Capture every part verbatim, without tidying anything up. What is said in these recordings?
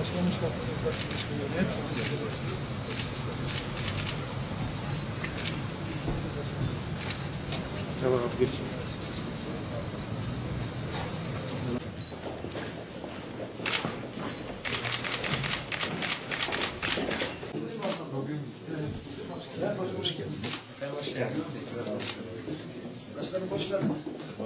başkanın çıkarttığı karşılaştırmaları hepsi konuşuyoruz. Tamam abi geçin. Hoş geldiniz. Hoş geldiniz. Başkanım hoş geldiniz.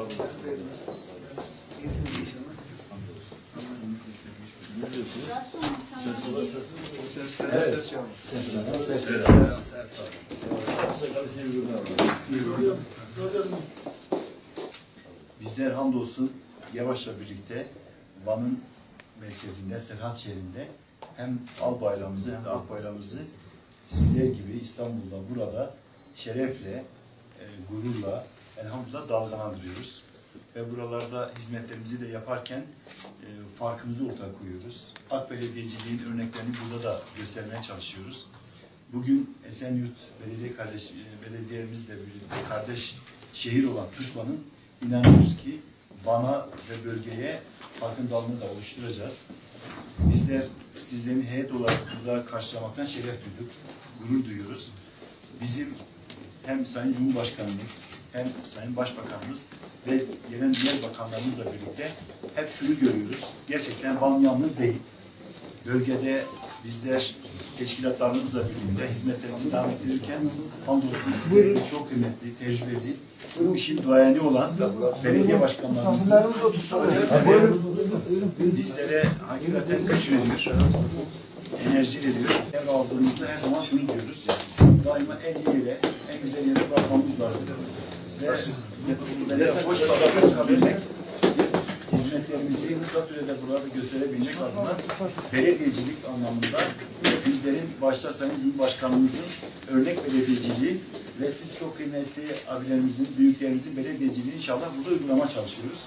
Bizler hamdolsun Yavaş'la birlikte Van'ın merkezinde, Serhat şehrinde hem al bayrağımızı hem de ak bayrağımızı sizler gibi İstanbul'da burada şerefle, e, gururla elhamdülillah dalgalandırıyoruz. Ve buralarda hizmetlerimizi de yaparken e, farkımızı ortaya koyuyoruz. AK belediyeciliğin örneklerini burada da göstermeye çalışıyoruz. Bugün Esenyurt Belediye kardeş, belediyemizle birlikte kardeş şehir olan Tuşla'nın inanıyoruz ki Van'a ve bölgeye farkındalığını da oluşturacağız. Bizler sizlerin heyet olarak burada karşılamaktan şeref duyduk, gurur duyuyoruz. Bizim hem Sayın Cumhurbaşkanımız hem Sayın Başbakanımız ve gelen diğer bakanlarımızla birlikte hep şunu görüyoruz. Gerçekten Van yalnız değil. Bölgede bizler teşkilatlarımızla birlikte hizmetlerimizi devam ettirirken hamdolsun sizlerin çok kıymetli, tecrübeli, bu işin duayeni olan belediye başkanlarımız bizlere hakikaten güç veriyor, enerji veriyor. Ev aldığımızda her zaman şunu diyoruz, daima en iyi yere, en güzel yere bakmamız lazım. Ve böyle boş sadaka çıkabilecek hizmetlerimizi kısa sürede burada gösterebilecek adına belediyecilik anlamında bizlerin başta Sayın Cumhurbaşkanımızın örnek belediyeciliği ve siz çok kıymetli abilerimizin, büyüklerimizin belediyeciliğini inşallah burada uygulama çalışıyoruz.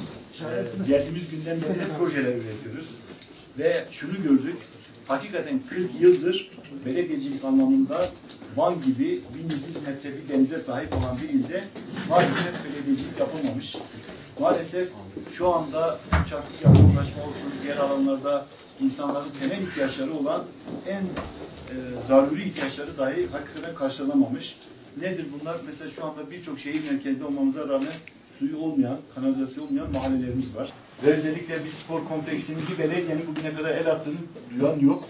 Ee, geldiğimiz günden beri projeler üretiyoruz ve şunu gördük, hakikaten kırk yıldır belediyecilik anlamında Van gibi bin yüz metre bir denize sahip olan bir ilde maalesef belediyecilik yapılmamış. Maalesef şu anda uçaklık yakınlaşma olsun, diğer alanlarda insanların temel ihtiyaçları olan en e, zaruri ihtiyaçları dahi hakikaten karşılanamamış. Nedir bunlar? Mesela şu anda birçok şehir merkezinde olmamıza rağmen suyu olmayan, kanalizasyon olmayan mahallelerimiz var. Ve özellikle bir spor kompleksinin bir belediyenin bugüne kadar el attığını duyan yok.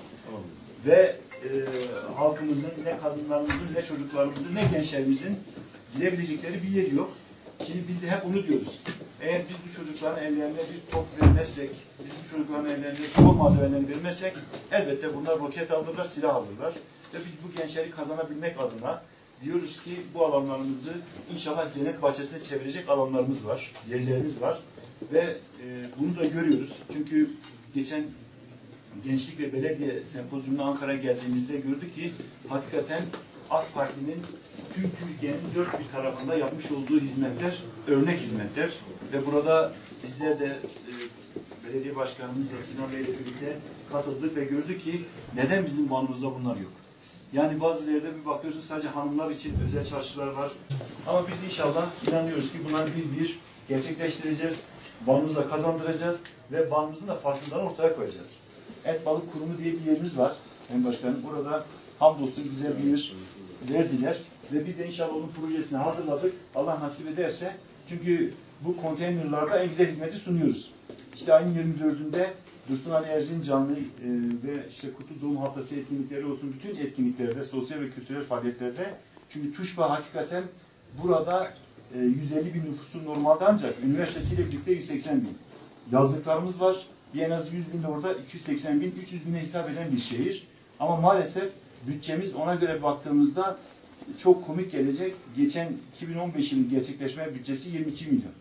Ve e, halkımızın, ne kadınlarımızın, ne çocuklarımızın, ne gençlerimizin gidebilecekleri bir yer yok. Şimdi biz de hep onu diyoruz. Eğer biz bu çocukların ellerine bir top vermezsek, biz bu çocukların ellerine spor malzemelerini vermezsek elbette bunlar roket alırlar, silah alırlar. Ve biz bu gençleri kazanabilmek adına diyoruz ki bu alanlarımızı inşallah cennet bahçesine çevirecek alanlarımız var, yerlerimiz var. Ve e, bunu da görüyoruz. Çünkü geçen Gençlik ve Belediye Sempozyumuna Ankara'ya geldiğimizde gördük ki hakikaten AK Parti'nin tüm Türkiye'nin dört bir tarafında yapmış olduğu hizmetler, örnek hizmetler ve burada bizler de e, belediye başkanımızla Sinan Bey'le birlikte katıldık ve gördük ki neden bizim Van'ımızda bunlar yok? Yani bazı yerde bir bakıyorsunuz sadece hanımlar için özel çarşılar var. Ama biz inşallah inanıyoruz ki bunları bir bir gerçekleştireceğiz. Van'ımıza kazandıracağız ve Van'ımızın da farkındalığını ortaya koyacağız. Et Balık Kurumu diye bir yerimiz var. Sayın Başkanım burada hamdolsun güzel bir yer verdiler. Ve biz de inşallah onun projesini hazırladık. Allah nasip ederse. Çünkü bu konteynerlarda en güzel hizmeti sunuyoruz. İşte ayın yirmi dördünde Dursun Ali Erzincanlı e, ve işte Kutlu Doğum Haftası etkinlikleri olsun, bütün etkinliklerde, sosyal ve kültürel faaliyetlerde. Çünkü Tuşba hakikaten burada e, yüz elli bin nüfusu normalde ancak üniversitesiyle birlikte yüz seksen bin. Yazlıklarımız var. Bir en az yüz bin de orada iki yüz seksen bin, üç yüz bine hitap eden bir şehir. Ama maalesef bütçemiz ona göre baktığımızda çok komik gelecek. Geçen iki bin on beş yılın gerçekleşme bütçesi yirmi iki milyon.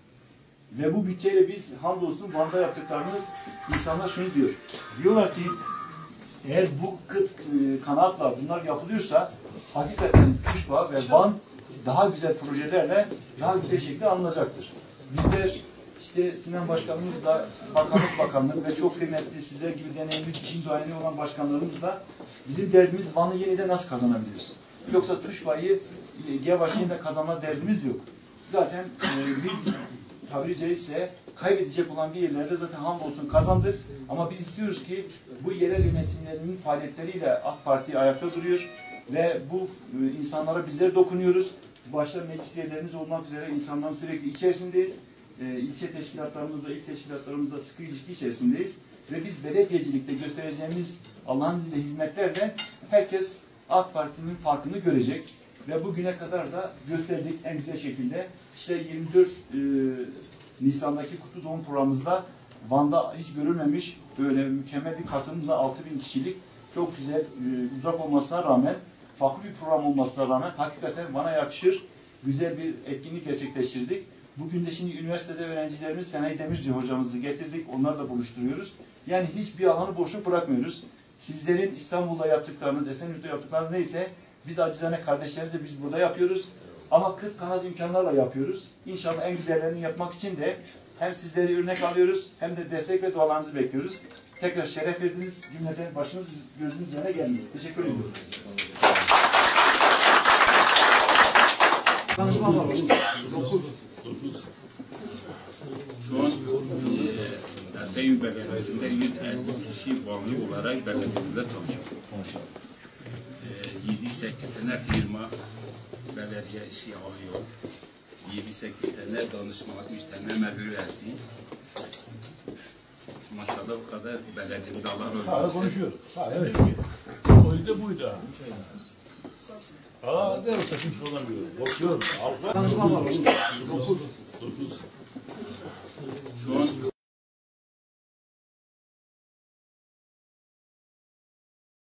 Ve bu bütçeyle biz hamdolsun Van'da yaptıklarımız insanlar şunu diyor. Diyorlar ki eğer bu kıt e, kanaatla bunlar yapılıyorsa hakikaten Tuşba ve Van daha güzel projelerle daha güzel şekilde alınacaktır. Bizler işte Sinan Başkanımızla, Bakanlık Bakanlığı ve çok kıymetli sizler gibi deneyimli işin duayeni olan başkanlarımızla bizim derdimiz Van'ı yeniden nasıl kazanabiliriz? Yoksa Tuşba'yı Gevaş'ın da kazanma derdimiz yok. Zaten e, biz tabiri caizse kaybedecek olan bir yerlerde zaten hamdolsun kazandık. Ama biz istiyoruz ki bu yerel yönetimlerinin faaliyetleriyle AK Parti ayakta duruyor ve bu e, insanlara bizler dokunuyoruz. Başta meclis üyelerimiz olmak üzere insanların sürekli içerisindeyiz. E, ilçe teşkilatlarımızla, il teşkilatlarımızla sıkı ilişki içerisindeyiz. Ve biz belediyecilikte göstereceğimiz Allah'ın izniyle hizmetlerle herkes AK Parti'nin farkını görecek. Ve bugüne kadar da gösterdik en güzel şekilde. İşte yirmi dört e, Nisan'daki kutlu doğum programımızda Van'da hiç görülmemiş böyle mükemmel bir katılımla altı bin kişilik çok güzel e, uzak olmasına rağmen, farklı bir program olmasına rağmen hakikaten Van'a yakışır güzel bir etkinlik gerçekleştirdik. Bugün de şimdi üniversitede öğrencilerimiz Senay Demirci hocamızı getirdik. Onları da buluşturuyoruz. Yani hiçbir alanı boşluk bırakmıyoruz. Sizlerin İstanbul'da yaptıklarınız, Esenyurt'ta yaptıklarınız neyse biz acizane kardeşlerinizle biz burada yapıyoruz. Ama kırk kanat imkanlarla yapıyoruz. İnşallah en güzellerini yapmak için de hem sizleri örnek alıyoruz hem de destek ve dualarınızı bekliyoruz. Tekrar şeref verdiniz. Cümleden başınız gözünüz üzerine geldiniz. Teşekkür ediyorum. Tanışma var. Şu an e, Esenyurt Belediyesi'nde yüz elli kişi bağlı olarak belediyemizde çalışıyor. E, yedi sekiz tane firma belediye işi alıyor. yedi sekiz tane danışma, üç tane medir üyesi. Maşallah bu kadar belediyede Allah razı olsun. Konuşuyor. Ha evet. Oydu buydu. Aa derse kimse olamıyor. Bakıyorum. Tanışma var. Şu an